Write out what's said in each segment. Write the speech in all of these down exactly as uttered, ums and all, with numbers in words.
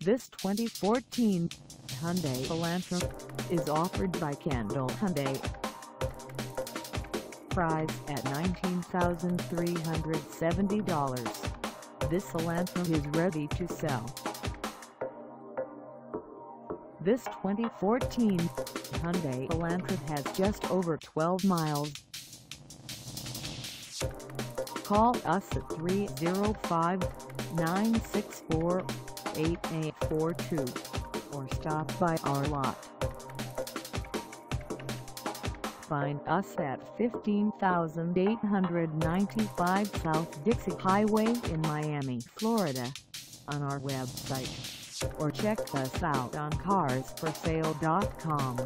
This twenty fourteen Hyundai Elantra is offered by Kendall Hyundai. Priced at nineteen thousand three hundred seventy dollars, this Elantra is ready to sell. This twenty fourteen Hyundai Elantra has just over twelve miles. Call us at three oh five, nine six four, eight eight four two or stop by our lot. Find us at fifteen thousand eight hundred ninety-five South Dixie Highway in Miami, Florida, on our website, or check us out on cars for sale dot com.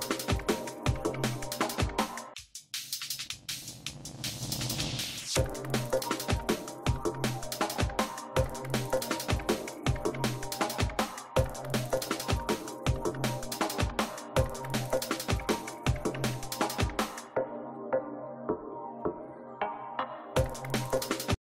You